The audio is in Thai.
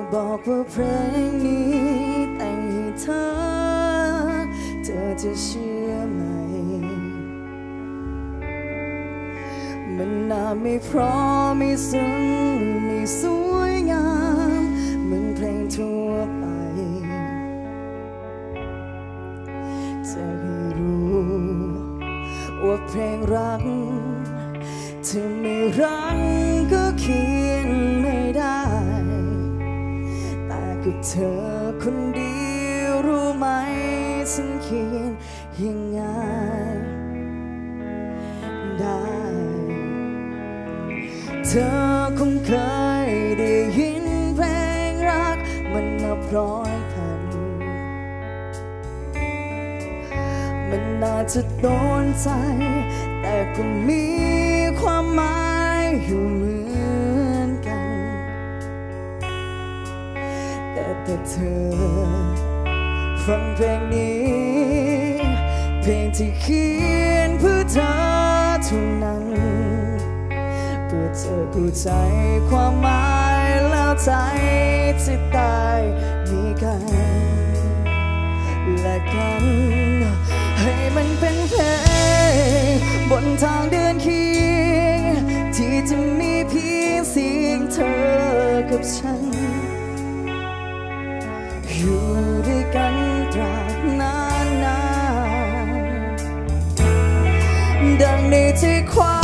บอกว่าเพลงนี้แต่งให้เธอจะเชื่อไหมมันน่าไม่เพราะไม่ซึ้งไม่สวยงามเหมือนเพลงทั่วไปจะให้รู้ว่าเพลงรักเธอไม่รักก็เขียนไม่ได้แต่กับเธอคนเดียวรู้ไหมฉันเขียนยังไงได้เธอคงเคยได้ยินเพลงรักมันนับร้อยพันมันน่าจะโดนใจแต่ก็มีความหมายอยู่เหมือนกันแต่เธอฟังเพลงนี้เพลงที่เขียนเพื่อเธอเท่านั้นเพื่อเธอเข้าใจความหมายแล้วใจจะได้มีกันและกันให้มันเป็นเพลงบนทางเดินเคียงที่จะมีเพียงเสียงเธอกับฉันอยู่ด้วยกันตราบนานดังในใจความ